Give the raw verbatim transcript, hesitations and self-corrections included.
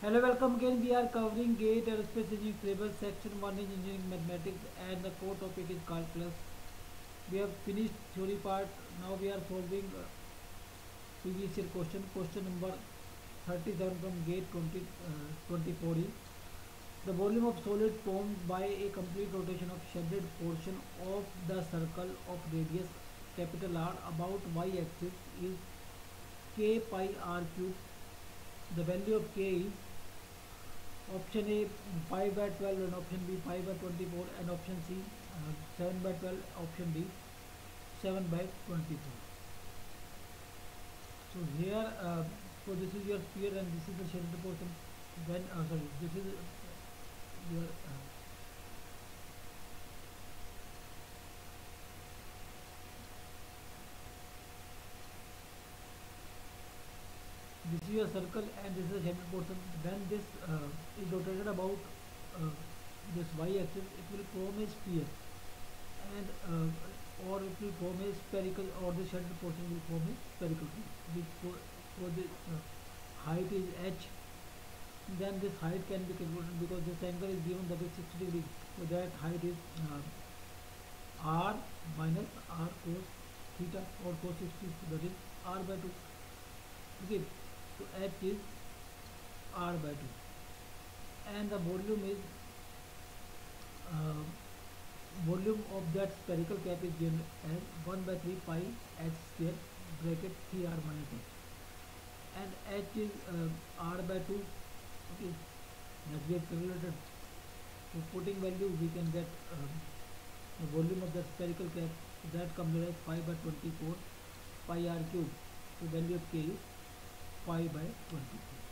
Hello, welcome again. We are covering GATE Aerospace Engineering Syllabus, Section one is Engineering Mathematics, and the core topic is Calculus. We have finished theory part. Now we are solving uh, previous year question. Question number thirty-seven from GATE twenty, uh, twenty-four is the volume of solid formed by a complete rotation of shaded portion of the circle of radius capital R about y-axis is k pi r cube. The value of k is option A five by twelve and option B five by twenty-four and option C uh, seven by twelve, option D seven by twenty-four. So here, uh, so this is your sphere and this is the shaded portion. When uh, sorry, this is your uh, this is your circle and this is the shaded portion. When this uh, is rotated about uh, this y-axis, it will form a sphere, and uh, or it will form a spherical, or the shaded portion will form a spherical cube. Which for, for the uh, height is h, then this height can be calculated because this angle is given, that is sixty degree. So that height is uh, r minus r cos theta or cos sixty, that is r by two. Okay, so h is r by two, and the volume is uh, volume of that spherical cap is given as one by three pi h square bracket three r minus h, and h is uh, r by two. Okay, as we have calculated. So putting value, we can get um, the volume of the spherical cap. So that comes as five by twenty-four pi r cube. So value of k is five by twenty-four.